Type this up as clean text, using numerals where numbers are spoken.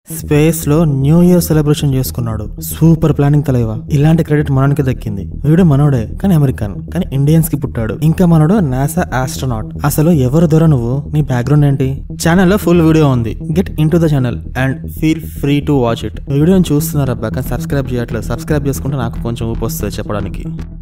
Space లో new year celebration చేసుకున్నాడు. Super planning Thalaiva. ఇలాంటి క్రెడిట్ మనోనికి దక్కింది. వీడు మనోడే కానీ అమెరికన్, కానీ ఇండియన్స్ కి పుట్టాడు. ఇంకా మనోడు నాసా ఆస్ట్రోనాట్. అసలు ఎవరు దొర నువ్వు? నీ బ్యాక్గ్రౌండ్ ఏంటి? ఛానల్లో ఫుల్ వీడియో ఉంది. Get into the channel and feel free to watch it. వీడియోని చూస్తున్నారబ్బా కానీ సబ్స్క్రైబ్ చేయట్లేదు. సబ్స్క్రైబ్ చేసుకుంటే నాకు కొంచెం ఊపు వస్తుంది చెప్పడానికి.